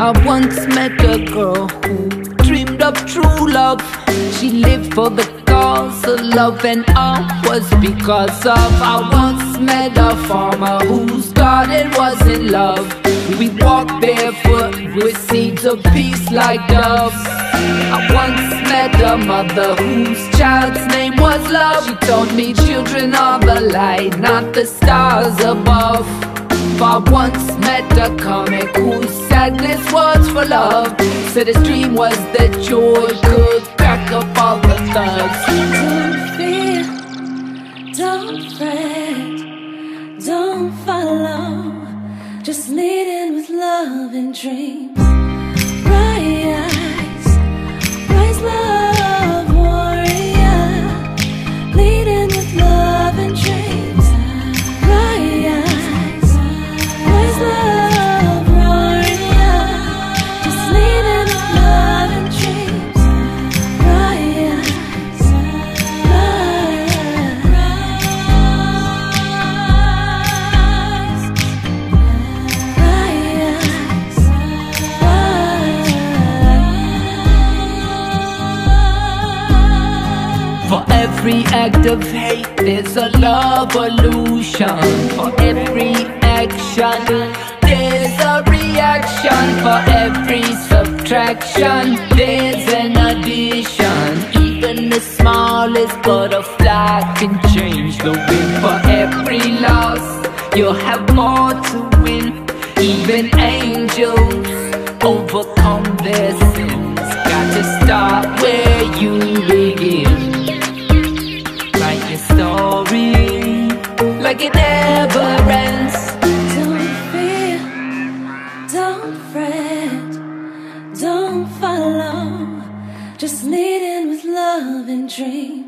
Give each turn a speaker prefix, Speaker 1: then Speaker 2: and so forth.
Speaker 1: I once met a girl who dreamed of true love. She lived for the cause of love, and all was because of. I once met a farmer whose garden was in love. We walked barefoot with seeds of peace like doves. I once met a mother whose child's name was love. She told me children are the light, not the stars above. I once met a comic whose sadness was for love. Said his dream was that joy could crack up all the thugs.
Speaker 2: Don't fear, don't fret, don't follow. Just lead in with love and dreams. Rise, rise, love warrior. Lead in with love and dreams. Rise, rise, love warrior. Just lead in with love and dreams. Rise,
Speaker 1: For every act of hate, there's a love illusion. For every action, there's a reaction. For every subtraction, there's an addition. Even the smallest butterfly can change the wind. For every loss, you'll have more to win. Even angels overcome their sins. Got to start where you begin. Write your story like it never ends.
Speaker 2: don't fear, don't fret, don't follow. Just lead in with love and dreams.